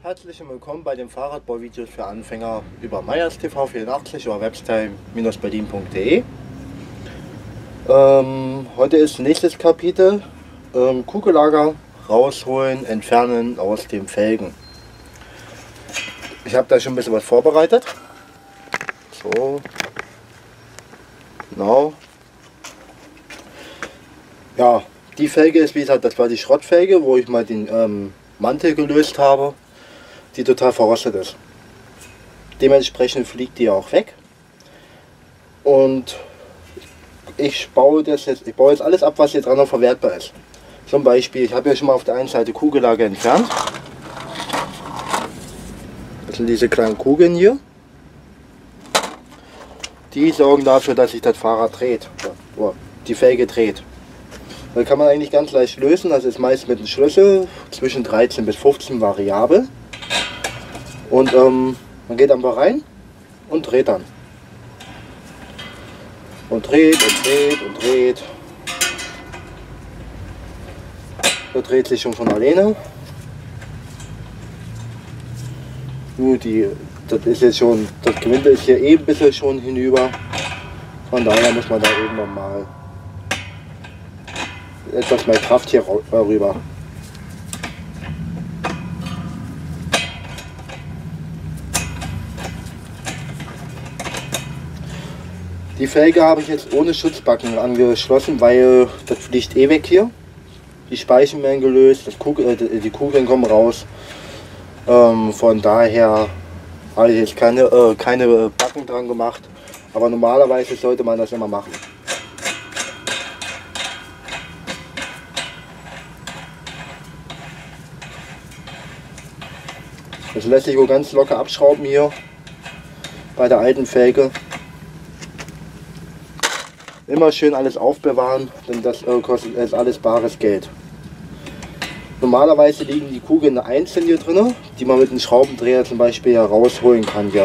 Herzlich willkommen bei den Fahrradbauvideos für Anfänger über Meyers TV 84 oder webstyle-berlin.de. Heute ist nächstes Kapitel, Kugellager rausholen, entfernen aus den Felgen. Ich habe da schon ein bisschen was vorbereitet. So, genau. Ja, die Felge ist, wie gesagt, das war die Schrottfelge, wo ich mal den Mantel gelöst habe, die total verrostet ist. Dementsprechend fliegt die auch weg. Und ich baue jetzt alles ab, was hier dran noch verwertbar ist. Zum Beispiel, ich habe ja schon mal auf der einen Seite Kugellager entfernt. Das sind diese kleinen Kugeln hier. Die sorgen dafür, dass sich das Fahrrad dreht, oder die Felge dreht. Das kann man eigentlich ganz leicht lösen. Das ist meist mit einem Schlüssel zwischen 13 bis 15 variabel. Und man geht einfach rein und dreht dann. Und dreht und dreht und dreht. Das dreht sich schon von alleine. Das ist jetzt schon, das Gewinde ist hier eben ein bisschen schon hinüber. Von daher muss man da eben nochmal etwas mehr Kraft hier rüber. Die Felge habe ich jetzt ohne Schutzbacken angeschlossen, weil das fliegt eh weg hier. Die Speichen werden gelöst, die Kugeln kommen raus. Von daher habe ich jetzt keine Backen dran gemacht. Aber normalerweise sollte man das immer machen. Das lässt sich wohl ganz locker abschrauben hier bei der alten Felge. Immer schön alles aufbewahren, denn das kostet jetzt alles bares Geld. Normalerweise liegen die Kugeln einzeln hier drin, die man mit einem Schraubendreher zum Beispiel herausholen kann hier.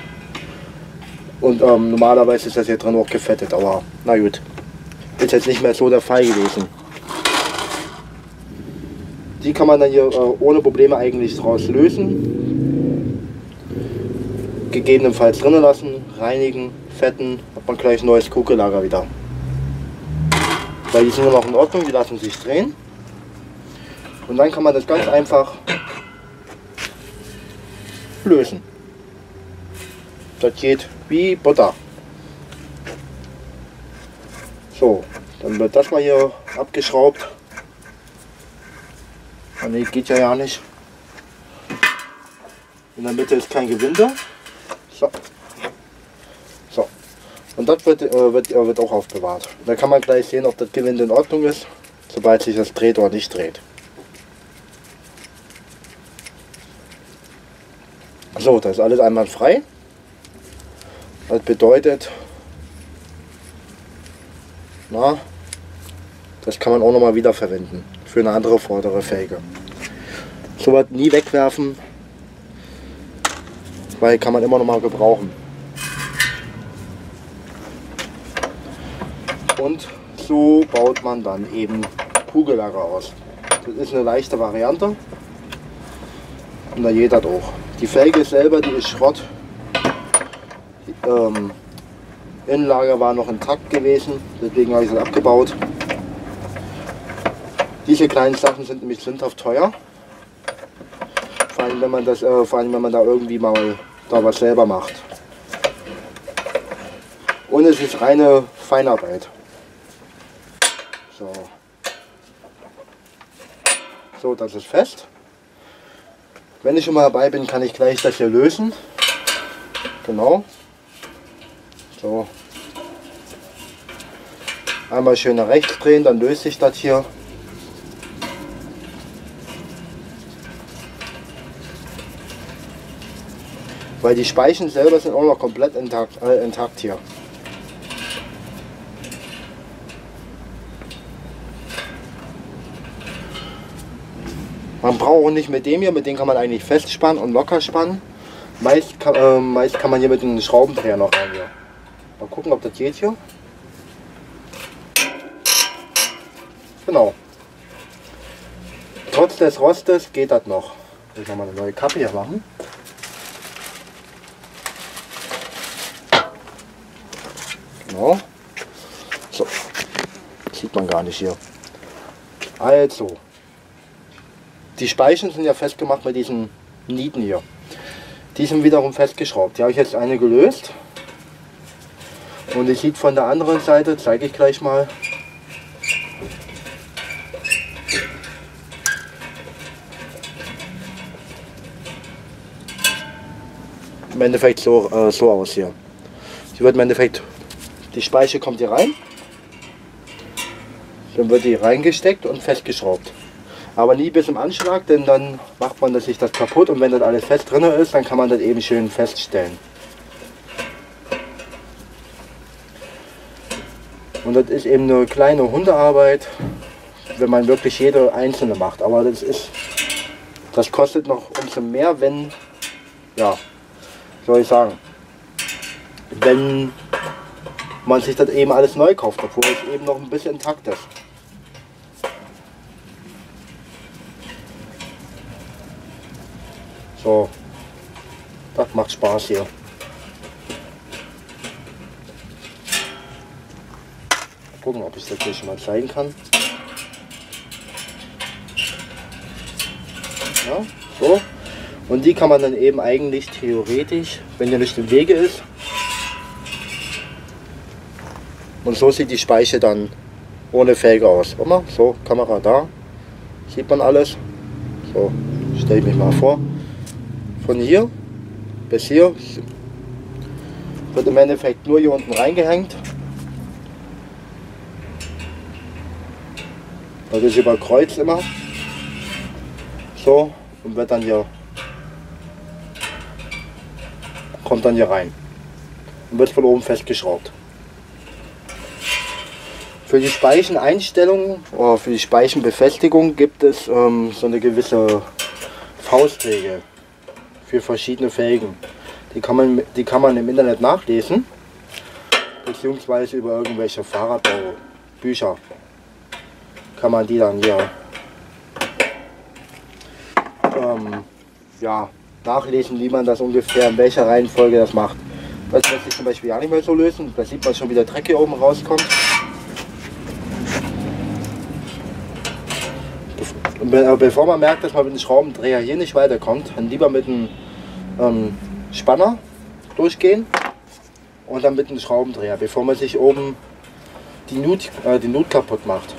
Und normalerweise ist das hier drin auch gefettet, aber na gut, ist jetzt nicht mehr so der Fall gewesen. Die kann man dann hier ohne Probleme eigentlich draus lösen. Gegebenenfalls drinnen lassen, reinigen, fetten, hat man gleich ein neues Kugellager wieder. Weil die sind immer noch in Ordnung, die lassen sich drehen. Und dann kann man das ganz einfach lösen. Das geht wie Butter. So, dann wird das mal hier abgeschraubt. Oh ne, geht ja nicht. In der Mitte ist kein Gewinde. So. So. Und das wird auch aufbewahrt. Da kann man gleich sehen, ob das Gewinde in Ordnung ist, sobald sich das dreht oder nicht dreht. So, das ist alles einwandfrei. Das bedeutet, das kann man auch nochmal wiederverwenden für eine andere vordere Felge. So was nie wegwerfen, weil kann man immer noch mal gebrauchen. Und so baut man dann eben Kugellager aus. Das ist eine leichte Variante und da geht das auch. Die Felge selber, die ist Schrott. Innenlager war noch intakt gewesen, deswegen habe ich es abgebaut. Diese kleinen Sachen sind nämlich sündhaft teuer. Vor allem wenn man da irgendwie mal was selber macht. Und es ist reine Feinarbeit. So. So, das ist fest. Wenn ich schon mal dabei bin, kann ich gleich das hier lösen. Genau. So. Einmal schön nach rechts drehen, dann löst sich das hier. Weil die Speichen selber sind auch noch komplett intakt hier. Man braucht nicht mit dem hier, mit dem kann man eigentlich festspannen und locker spannen. Meist kann man hier mit einem Schraubendreher noch rein. Hier. Mal gucken, ob das geht hier. Genau. Trotz des Rostes geht das noch. Ich nochmal eine neue Kappe hier machen. Genau. So. Sieht man gar nicht hier. Also. Die Speichen sind ja festgemacht mit diesen Nieten hier. Die sind wiederum festgeschraubt. Die habe ich jetzt eine gelöst. Und die sieht von der anderen Seite, zeige ich gleich mal. Im Endeffekt so aus hier. Die wird im Endeffekt, die Speiche kommt hier rein. Dann wird die reingesteckt und festgeschraubt. Aber nie bis im Anschlag, denn dann macht man sich das kaputt und wenn das alles fest drin ist, dann kann man das eben schön feststellen. Und das ist eben eine kleine Hundearbeit, wenn man wirklich jede einzelne macht. Aber das kostet noch umso mehr, wenn, ja, soll ich sagen, wenn man sich das eben alles neu kauft, obwohl es eben noch ein bisschen intakt ist. So, das macht Spaß hier. Gucken, ob ich das hier schon mal zeigen kann. Ja, so. Und die kann man dann eben eigentlich theoretisch, wenn der nicht im Wege ist. Und so sieht die Speiche dann ohne Felge aus. Guck mal, so, Kamera da. Sieht man alles. So, stelle ich mich mal vor. Von hier bis hier wird im Endeffekt nur hier unten reingehängt. Das ist über Kreuz immer. So, und wird dann hier, kommt dann hier rein und wird von oben festgeschraubt. Für die Speicheneinstellung oder für die Speichenbefestigung gibt es so eine gewisse Faustregel für verschiedene Felgen. Die kann man im Internet nachlesen, beziehungsweise über irgendwelche Fahrradbaubücher kann man die dann hier ja, nachlesen, wie man das ungefähr, in welcher Reihenfolge das macht. Das lässt sich zum Beispiel ja nicht mehr so lösen. Da sieht man schon, wie der Dreck hier oben rauskommt. Bevor man merkt, dass man mit dem Schraubendreher hier nicht weiterkommt, dann lieber mit einem Spanner durchgehen und dann mit dem Schraubendreher, bevor man sich oben die Nut kaputt macht.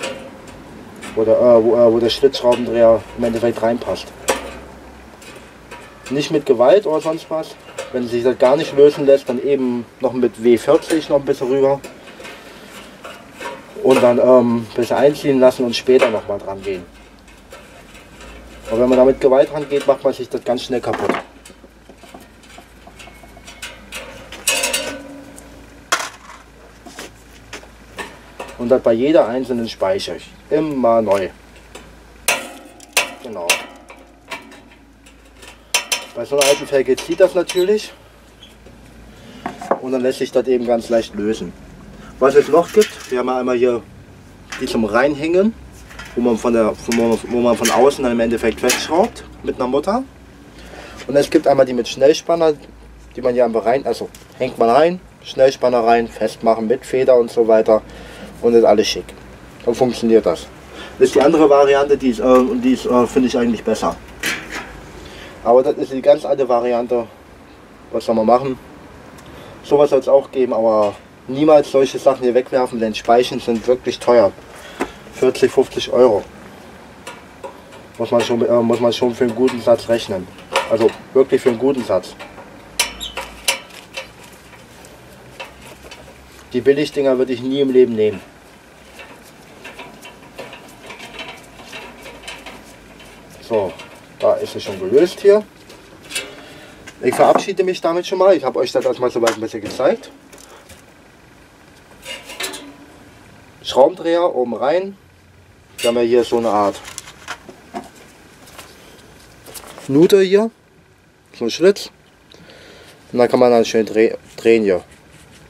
Oder wo der Schlitzschraubendreher im Endeffekt reinpasst. Nicht mit Gewalt oder sonst was. Wenn sich das gar nicht lösen lässt, dann eben noch mit W40 noch ein bisschen rüber. Und dann ein bisschen einziehen lassen und später noch mal dran gehen. Aber wenn man da mit Gewalt dran geht, macht man sich das ganz schnell kaputt. Und das bei jeder einzelnen Speiche. Immer neu. Genau. Bei so einer alten Felge zieht das natürlich. Und dann lässt sich das eben ganz leicht lösen. Was es noch gibt, wir haben einmal hier die zum Reinhängen, wo man von außen dann im Endeffekt festschraubt mit einer Mutter. Und es gibt einmal die mit Schnellspanner, die man hier einfach rein, also hängt man rein, Schnellspanner rein, festmachen mit Feder und so weiter und ist alles schick. Dann funktioniert das. Das ist die andere Variante, die finde ich eigentlich besser. Aber das ist die ganz alte Variante. Was soll man machen? Sowas soll es auch geben, aber niemals solche Sachen hier wegwerfen, denn Speichen sind wirklich teuer. 40, 50 Euro. Muss man schon für einen guten Satz rechnen. Also wirklich für einen guten Satz. Die Billigdinger würde ich nie im Leben nehmen. So, da ist es schon gelöst hier. Ich verabschiede mich damit schon mal. Ich habe euch das erstmal soweit ein bisschen gezeigt. Schraubendreher oben rein. Wir haben ja hier so eine Art Nute hier. So ein Schlitz. Und dann kann man dann schön drehen hier.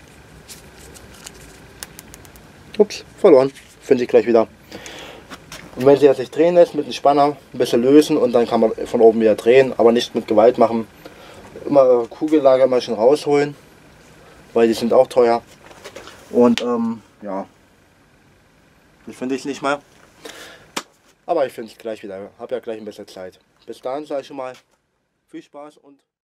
Ups, verloren. Finde ich gleich wieder. Und wenn sie jetzt sich drehen lässt, mit dem Spanner ein bisschen lösen und dann kann man von oben wieder drehen, aber nicht mit Gewalt machen. Immer Kugellager immer schon rausholen, weil die sind auch teuer. Und ja, das finde ich nicht mehr. Aber ich finde es gleich wieder. Habe ja gleich ein bisschen Zeit. Bis dahin sage ich schon mal viel Spaß und